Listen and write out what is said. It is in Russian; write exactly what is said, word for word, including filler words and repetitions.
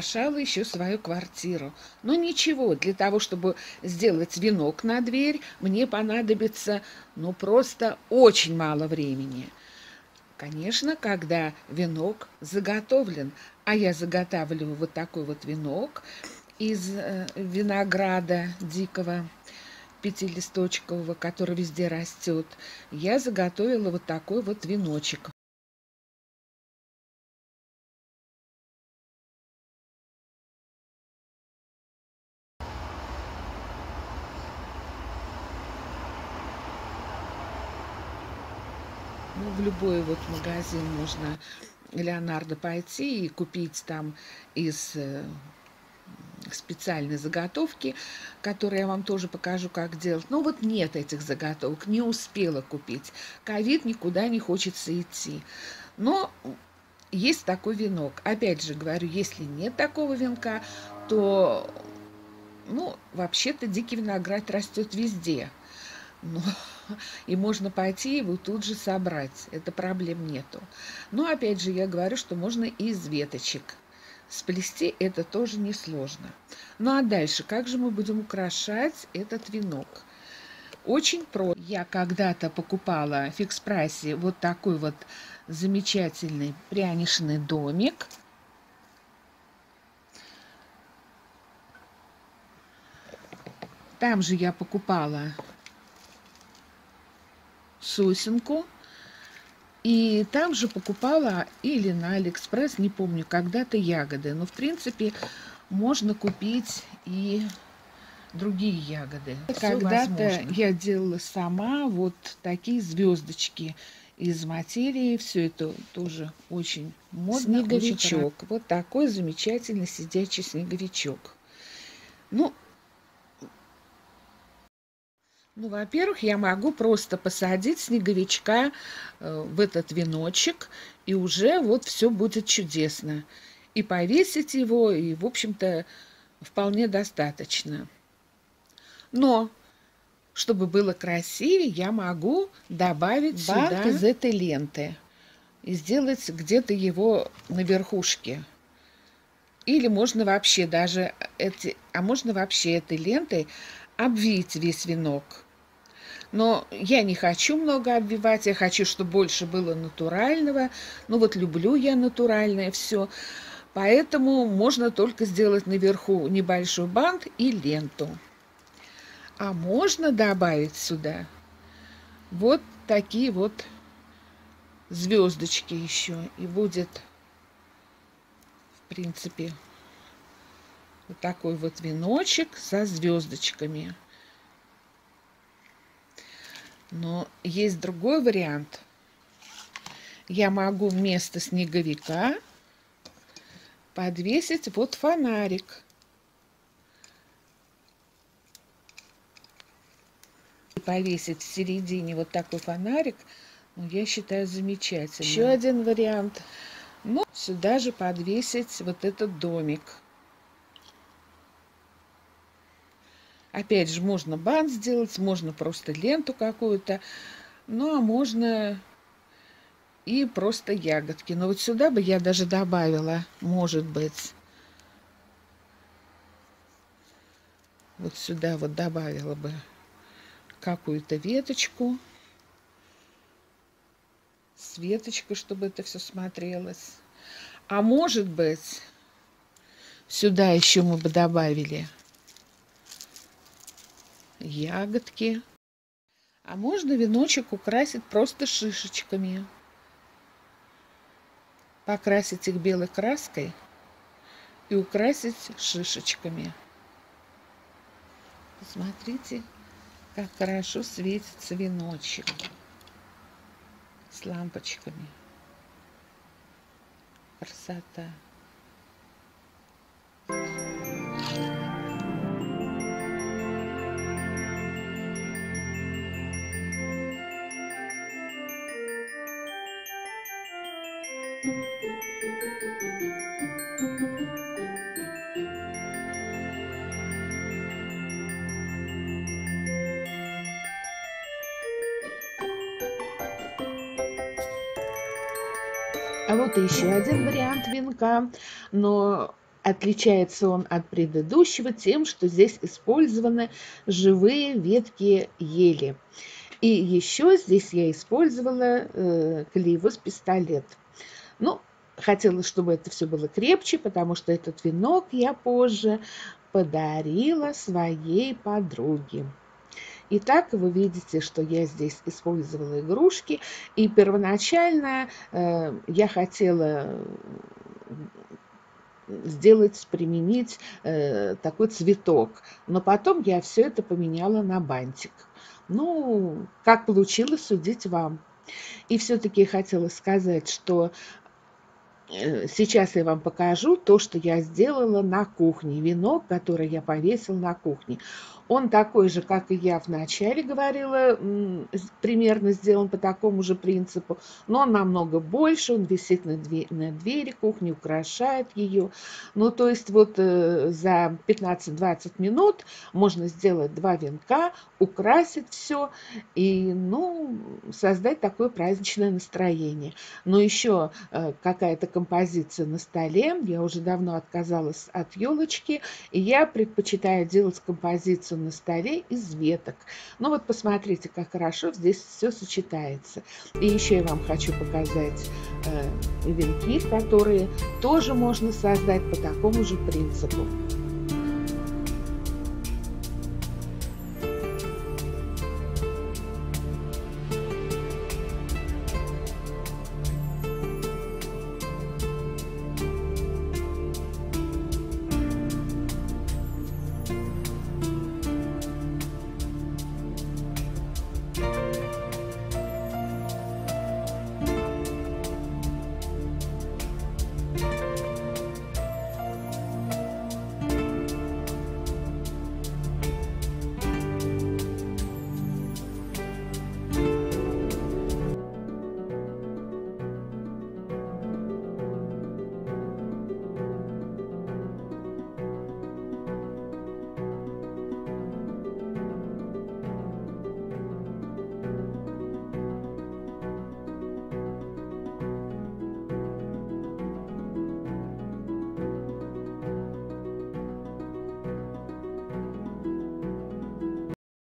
украшала еще свою квартиру. Но ничего, для того, чтобы сделать венок на дверь, мне понадобится, ну, просто очень мало времени. Конечно, когда венок заготовлен, а я заготавливаю вот такой вот венок из э, винограда дикого, пятилисточкового, который везде растет, я заготовила вот такой вот веночек. Ну, в любой вот магазин можно Леонардо пойти и купить там из э, специальной заготовки, которые я вам тоже покажу, как делать. Но вот нет этих заготовок, не успела купить. Ковид, никуда не хочется идти. Но есть такой венок. Опять же говорю, если нет такого венка, то, ну, вообще-то дикий виноград растет везде. Ну, и можно пойти его тут же собрать. Это проблем нету. Но опять же я говорю, что можно и из веточек сплести, это тоже несложно. Ну а дальше, как же мы будем украшать этот венок? Очень просто. Я когда-то покупала в фикс-прайсе вот такой вот замечательный пряничный домик. Там же я покупала сосенку. И там же покупала или на Алиэкспресс, не помню, когда-то ягоды. Но, в принципе, можно купить и другие ягоды. Когда-то я делала сама вот такие звездочки из материи. Все это тоже очень модно. Снеговичок. Очень вот такой замечательный сидячий снеговичок. Ну, Ну, во-первых, я могу просто посадить снеговичка э, в этот веночек, и уже вот все будет чудесно. И повесить его, и, в общем-то, вполне достаточно. Но, чтобы было красивее, я могу добавить бант из этой ленты и сделать где-то его на верхушке. Или можно вообще даже эти, а можно вообще этой лентой обвить весь венок. Но я не хочу много обвивать, я хочу, чтобы больше было натурального. Ну вот люблю я натуральное все. Поэтому можно только сделать наверху небольшой бант и ленту. А можно добавить сюда вот такие вот звездочки еще. И будет, в принципе, вот такой вот веночек со звездочками. Но есть другой вариант. Я могу вместо снеговика подвесить вот фонарик. Повесить в середине вот такой фонарик, ну, я считаю, замечательно. Еще один вариант. Ну, сюда же подвесить вот этот домик. Опять же, можно бант сделать, можно просто ленту какую-то, ну, а можно и просто ягодки. Но вот сюда бы я даже добавила, может быть, вот сюда вот добавила бы какую-то веточку, с веточкой, чтобы это все смотрелось. А может быть, сюда еще мы бы добавили ягодки. А можно веночек украсить просто шишечками. Покрасить их белой краской и украсить шишечками. Посмотрите, как хорошо светится веночек с лампочками. Красота. А вот еще один вариант венка, но Отличается он от предыдущего тем, что здесь использованы живые ветки ели. И еще здесь я использовала э, Клевос пистолет. Ну, хотела, чтобы это все было крепче, потому что этот венок я позже подарила своей подруге. Итак, вы видите, что я здесь использовала игрушки. И первоначально э, я хотела сделать, применить э, такой цветок. Но потом я все это поменяла на бантик. Ну, как получилось, судить вам. И все-таки хотела сказать, что сейчас я вам покажу то, что я сделала на кухне. Венок, который я повесила на кухне. Он такой же, как и я вначале говорила, примерно сделан по такому же принципу, но он намного больше, он висит на, две, на двери кухни, украшает ее. Ну, то есть вот э, за пятнадцать-двадцать минут можно сделать два венка, украсить все и, ну, создать такое праздничное настроение. Но еще э, какая-то композиция на столе. Я уже давно отказалась от елочки, и я предпочитаю делать композицию на столе из веток. Ну вот посмотрите, как хорошо здесь все сочетается. И еще я вам хочу показать э, венки, которые тоже можно создать по такому же принципу.